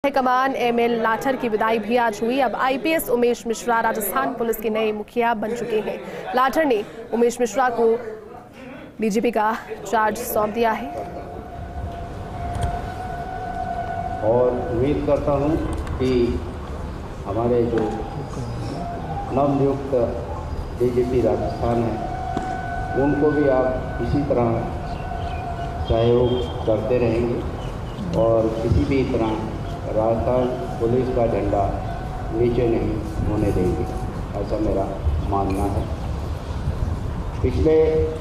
कमान ML Lathar की विदाई भी आज हुई। अब आईपीएस उमेश मिश्रा राजस्थान पुलिस के नए मुखिया बन चुके हैं। लाठर ने उमेश मिश्रा को डीजीपी का चार्ज सौंप दिया है और उम्मीद करता हूं कि हमारे जो नवनियुक्त डीजीपी राजस्थान हैं उनको भी आप इसी तरह सहयोग करते रहेंगे और किसी भी तरह राजस्थान पुलिस का झंडा नीचे नहीं होने देंगे, ऐसा मेरा मानना है। पिछले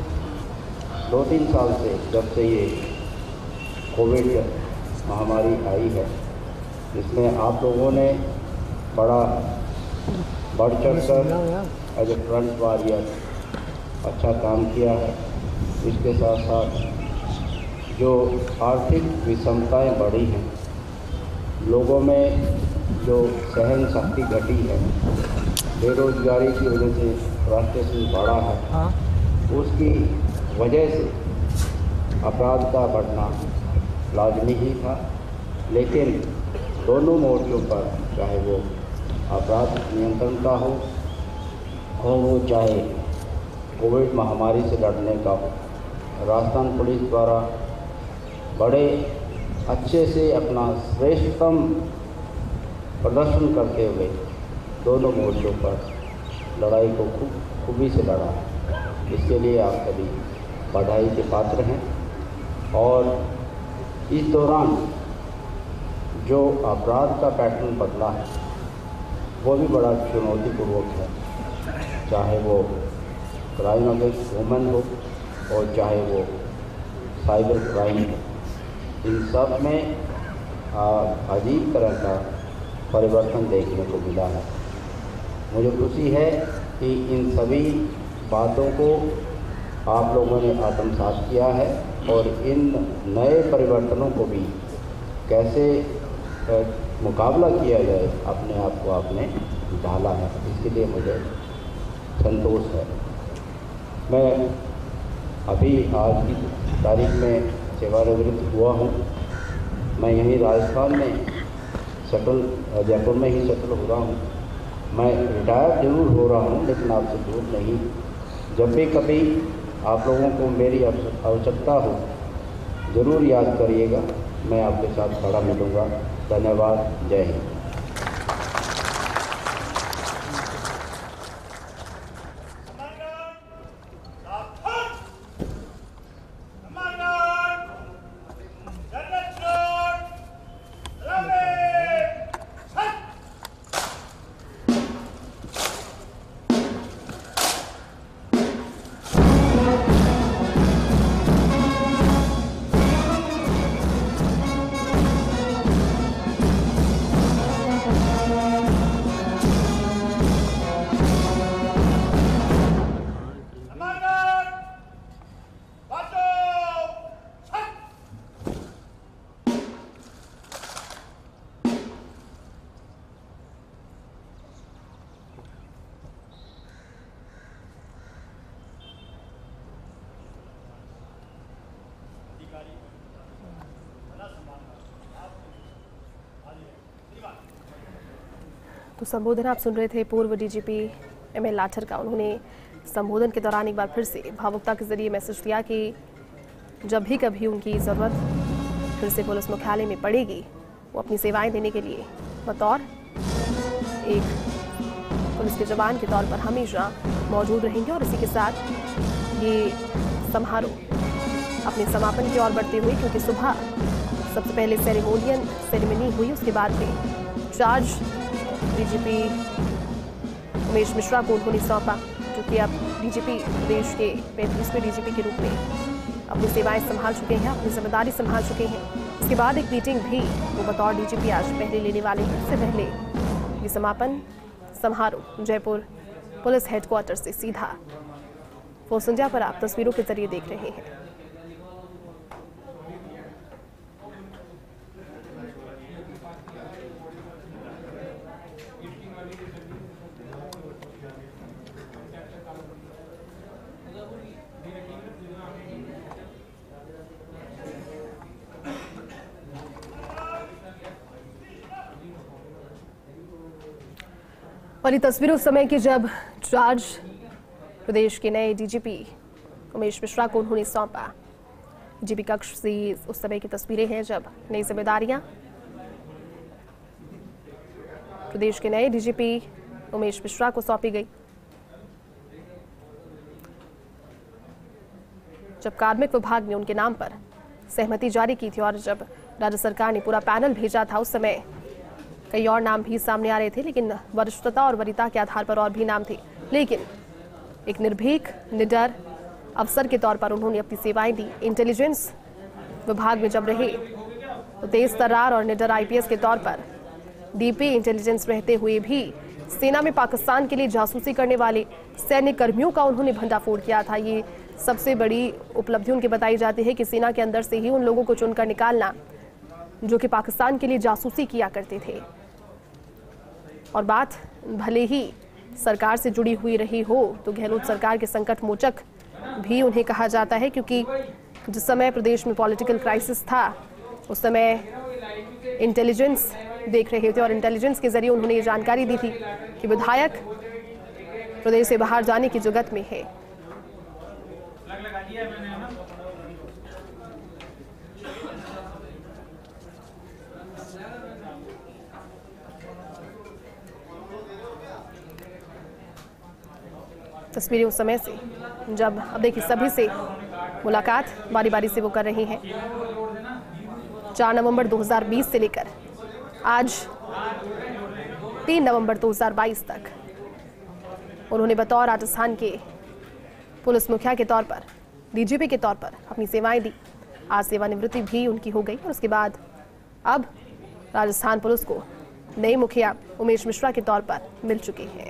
2-3 साल से जब से ये कोविड महामारी आई है, जिसमें आप लोगों ने बड़ा बढ़ चढ़ कर एज ए फ्रंट वॉरियर अच्छा काम किया है। इसके साथ साथ जो आर्थिक विषमताएं बढ़ी हैं, लोगों में जो सहन शक्ति घटी है, बेरोजगारी की वजह से फ्रस्ट्रेशन बढ़ा है, उसकी वजह से अपराध का बढ़ना लाजमी ही था। लेकिन दोनों मोर्चों पर, चाहे वो अपराध नियंत्रण का हो और वो चाहे कोविड महामारी से लड़ने का हो, राजस्थान पुलिस द्वारा बड़े अच्छे से अपना श्रेष्ठतम प्रदर्शन करते हुए दोनों मोर्चों पर लड़ाई को खूबी से लड़ा है। इसके लिए आप सभी बधाई के पात्र हैं। और इस दौरान जो अपराध का पैटर्न बदला है वो भी बड़ा चुनौतीपूर्वक है, चाहे वो क्राइम अगेंस्ट वुमेन हो और चाहे वो साइबर क्राइम हो। इन सब में अजीब तरह का परिवर्तन देखने को मिला है। मुझे खुशी है कि इन सभी बातों को आप लोगों ने आत्मसात किया है और इन नए परिवर्तनों को भी कैसे मुकाबला किया जाए, अपने आप को आपने ढाला है। इसके लिए मुझे संतोष है। मैं अभी आज की तारीख में सेवानिवृत्त हुआ हूँ। मैं यहीं राजस्थान में जयपुर में ही सेटल हो रहा हूँ। मैं रिटायर जरूर हो रहा हूँ, लेकिन आपसे दूर नहीं। जब भी कभी आप लोगों को मेरी आवश्यकता हो, ज़रूर याद करिएगा, मैं आपके साथ खड़ा मिलूँगा। धन्यवाद। जय हिंद। तो संबोधन आप सुन रहे थे पूर्व डीजीपी एमएल लाठर का। उन्होंने संबोधन के दौरान एक बार फिर से भावुकता के जरिए मैसेज दिया कि जब भी कभी उनकी ज़रूरत फिर से पुलिस मुख्यालय में पड़ेगी, वो अपनी सेवाएं देने के लिए बतौर एक पुलिस के जवान के तौर पर हमेशा मौजूद रहेंगे। और इसी के साथ ये समारोह अपने समापन की ओर बढ़ते हुए, क्योंकि सुबह सबसे पहले सेरेमनी हुई, उसके बाद में चार्ज डीजीपी उमेश मिश्रा को उन्होंने सौंपा, जो कि अब डीजीपी देश के 35वें डीजीपी के रूप में अपनी सेवाएं संभाल चुके हैं, अपनी जिम्मेदारी संभाल चुके हैं। इसके बाद एक मीटिंग भी वो बतौर डीजीपी आज पहले लेने वाले हैं। इससे पहले ये समापन समारोह जयपुर पुलिस हेडक्वार्टर से सीधा फोर्स इंडिया पर आप तस्वीरों के जरिए देख रहे हैं। और ये तस्वीर उस समय की जब चार्ज प्रदेश के नए डीजीपी उमेश मिश्रा को उन्होंने सौंपा। डीजीपी कक्ष से उस समय की तस्वीरें हैं जब नई जिम्मेदारियां प्रदेश के नए डीजीपी उमेश मिश्रा को सौंपी गई। जब कार्मिक विभाग ने उनके नाम पर सहमति जारी की थी और जब राज्य सरकार ने पूरा पैनल भेजा था, उस समय कई और नाम भी सामने आ रहे थे, लेकिन वरिष्ठता और वरीयता के आधार पर और भी नाम थे। लेकिन एक निर्भीक, निडर अफसर के तौर पर उन्होंने अपनी सेवाएं दी। इंटेलिजेंस विभाग में जब रहे तो तेज तर्रार और निडर आईपीएस के तौर पर डीपी इंटेलिजेंस रहते हुए भी सेना में पाकिस्तान के लिए जासूसी करने वाले सैन्य कर्मियों का उन्होंने भंडाफोड़ किया था। ये सबसे बड़ी उपलब्धि उनकी बताई जाती है कि सेना के अंदर से ही उन लोगों को चुनकर निकालना जो कि पाकिस्तान के लिए जासूसी किया करते थे। और बात भले ही सरकार से जुड़ी हुई रही हो तो गहलोत सरकार के संकट मोचक भी उन्हें कहा जाता है, क्योंकि जिस समय प्रदेश में पॉलिटिकल क्राइसिस था उस समय इंटेलिजेंस देख रहे थे और इंटेलिजेंस के जरिए उन्होंने ये जानकारी दी थी कि विधायक प्रदेश से बाहर जाने की जुगत में है। तस्वीरें उस समय से जब अब देखिए सभी से मुलाकात बारी बारी से वो कर रही हैं। 4 नवंबर 2020 से लेकर आज 3 नवंबर 2022 तक उन्होंने बतौर राजस्थान के पुलिस मुखिया के तौर पर, डीजीपी के तौर पर अपनी सेवाएं दी। आज सेवानिवृत्ति भी उनकी हो गई और उसके बाद अब राजस्थान पुलिस को नए मुखिया उमेश मिश्रा के तौर पर मिल चुके हैं।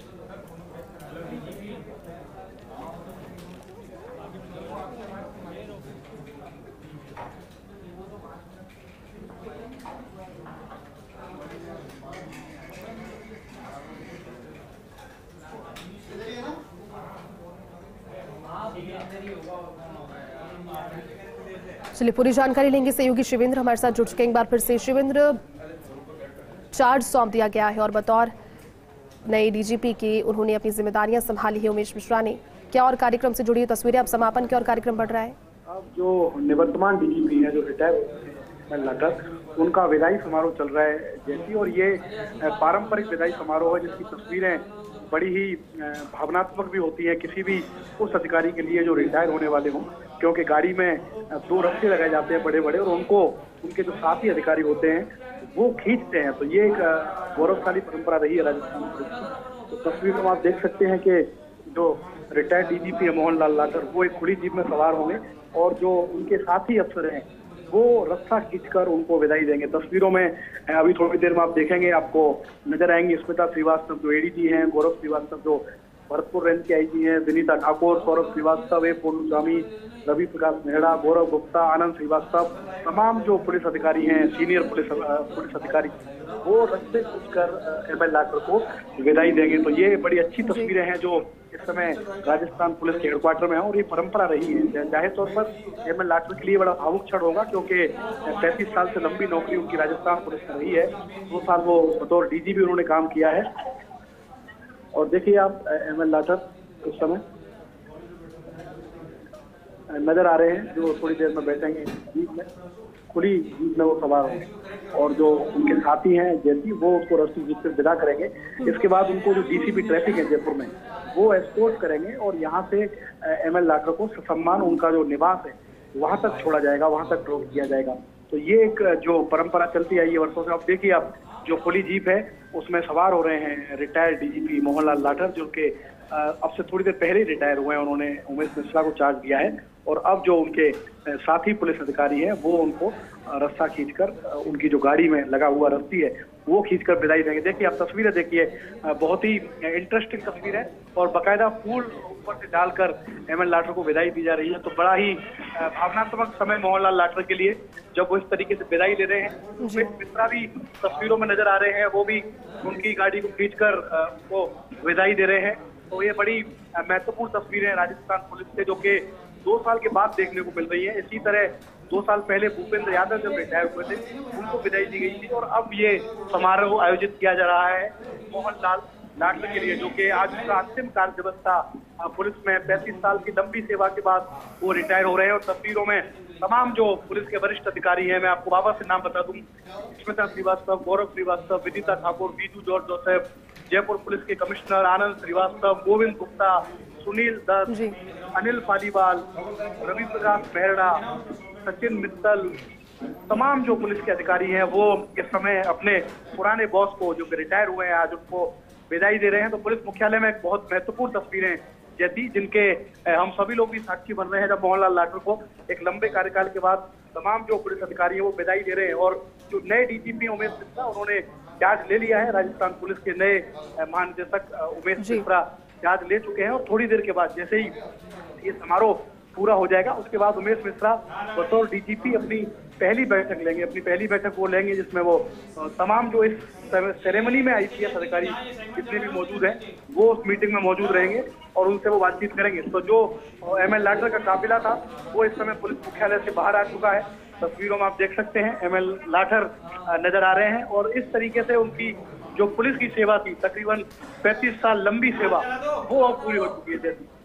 चलिए पूरी जानकारी लेंगे। सहयोगी शिवेंद्र हमारे साथ जुड़ चुके हैं एक बार फिर से। शिवेंद्र, चार्ज सौंप दिया गया है और बतौर नए डीजीपी के उन्होंने अपनी जिम्मेदारियां संभाली है उमेश मिश्रा ने। क्या और कार्यक्रम से जुड़ी तस्वीरें, अब समापन के और कार्यक्रम बढ़ रहा है? अब जो निवर्तमान डीजीपी है, जो रिटायर लाटर, उनका विदाई समारोह चल रहा है जैसी, और ये पारंपरिक विदाई समारोह है जिसकी तस्वीरें बड़ी ही भावनात्मक भी होती है किसी भी उस अधिकारी के लिए जो रिटायर होने वाले हों, क्योंकि गाड़ी में 2 रस्ते लगाए जाते हैं बड़े बड़े और उनको उनके जो साथी अधिकारी होते हैं वो खींचते हैं। तो ये एक गौरवशाली परंपरा रही है राजस्थान पुलिस की। तो तस्वीर में आप देख सकते हैं कि जो रिटायर्ड डीजीपी है मोहन लाल लाटर, वो एक खुली जीप में सवार होंगे और जो उनके साथी अफसर हैं वो रस्सा खींचकर उनको विदाई देंगे। तस्वीरों में अभी थोड़ी देर में आप देखेंगे, आपको नजर आएंगे स्मिता श्रीवास्तव जो एडीजी हैं, गौरव श्रीवास्तव जो भरतपुर रेंज के आईजी हैं, विनीता ठाकुर, सौरभ श्रीवास्तव, पूर्णु स्वामी, रवि प्रकाश मेहरा, गौरव गुप्ता, आनंद श्रीवास्तव, तमाम जो पुलिस अधिकारी हैं, सीनियर पुलिस अधिकारी, वो रस्ते खींचकर एमएल लाटर को विदाई देंगे। तो ये बड़ी अच्छी तस्वीरें हैं जो इस समय राजस्थान पुलिस के हेडक्वार्टर में है और ये परंपरा रही है। जाहिर तौर पर एमएल लाटर के लिए बड़ा भावुक क्षण होगा, क्योंकि 35 साल से लंबी नौकरी उनकी राजस्थान पुलिस में रही है। 2 साल वो बतौर डीजीपी उन्होंने काम किया है। और देखिए आप एमएल लाटर उस समय नजर आ रहे हैं जो थोड़ी देर में बैठेंगे जीप में, खुली जीप में वो सवार होंगे और जो उनके साथी हैं जैसी वो उसको रस्सी जीप से विदा करेंगे। इसके बाद उनको जो डीसीपी ट्रैफिक है जयपुर में वो एस्कॉर्ट करेंगे और यहाँ से एमएल लाटर को ससम्मान उनका जो निवास है वहां तक छोड़ा जाएगा, वहां तक ड्रॉप किया जाएगा। तो ये एक जो परंपरा चलती आई है वर्षों से। अब देखिए आप जो खुली जीप है उसमें सवार हो रहे हैं रिटायर्ड डीजीपी मोहन लाल लाटर, जो कि अब से थोड़ी देर पहले ही रिटायर हुए हैं। उन्होंने उमेश मिश्रा को चार्ज दिया है और अब जो उनके साथी पुलिस अधिकारी हैं वो उनको रस्सा खींचकर उनकी जो गाड़ी में लगा हुआ रस्सी है वो खींचकर विदाई देंगे। देखिए आप तस्वीरें देखिए, बहुत ही इंटरेस्टिंग तस्वीर है और बाकायदा फूल ऊपर से डालकर एमएल लाटर को विदाई दी जा रही है। तो बड़ा ही भावनात्मक समय मोहनलाल लाटर के लिए जब वो इस तरीके से विदाई ले रहे हैं। उमेश मिश्रा भी तस्वीरों में नजर आ रहे हैं, वो भी उनकी गाड़ी को खींचकर वो विदाई दे रहे हैं। तो ये बड़ी महत्वपूर्ण तस्वीरें राजस्थान पुलिस से जो कि 2 साल के बाद देखने को मिल रही है। इसी तरह 2 साल पहले भूपेंद्र यादव जब रिटायर हुए थे उनको विदाई दी गई थी और अब ये समारोह आयोजित किया जा रहा है मोहनलाल लाठर के लिए, जो कि आज उसका अंतिम कार्य दिवस था। पुलिस में 35 साल की लंबी सेवा के बाद वो रिटायर हो रहे हैं। और तस्वीरों में तमाम जो पुलिस के वरिष्ठ अधिकारी हैं, मैं आपको वापस से नाम बता दूं, Smita Srivastava, Gaurav Srivastava, Vinita Thakur, Biju George Joseph, Jaipur police के कमिश्नर आनंद श्रीवास्तव, गोविंद गुप्ता, सुनील दत्त, अनिल पालीवाल, रवि प्रकाश मेहरा, सचिन मित्तल, तमाम जो पुलिस के अधिकारी हैं वो इस समय अपने पुराने बॉस को, जो रिटायर हुए हैं, आज उनको विदाई दे रहे हैं। तो पुलिस मुख्यालय में एक बहुत महत्वपूर्ण तस्वीरें जैसी, जिनके हम सभी लोग भी साक्षी बन रहे हैं, जब मोहन लाल लाठर को एक लंबे कार्यकाल के बाद तमाम जो पुलिस अधिकारी हैं वो विदाई दे रहे हैं। और जो नए डीजीपी उमेश मिश्रा, उन्होंने चार्ज ले लिया है। राजस्थान पुलिस के नए महानिदेशक उमेश मिश्रा चार्ज ले चुके हैं। और थोड़ी देर के बाद जैसे ही ये समारोह पूरा हो जाएगा, उसके बाद उमेश मिश्रा बतौर डीजीपी अपनी पहली बैठक लेंगे। अपनी पहली बैठक वो लेंगे जिसमें वो तमाम जो इस सेरेमनी में आईपीएस अधिकारी जितने भी मौजूद हैं वो उस मीटिंग में मौजूद रहेंगे और उनसे वो बातचीत करेंगे। तो जो एमएल लाठर का काफिला था वो इस समय पुलिस मुख्यालय से बाहर आ चुका है। तस्वीरों में आप देख सकते हैं एमएल लाठर नजर आ रहे हैं। और इस तरीके से उनकी जो पुलिस की सेवा थी, तकरीबन 35 साल लंबी सेवा, वो अब पूरी हो चुकी है। जैसे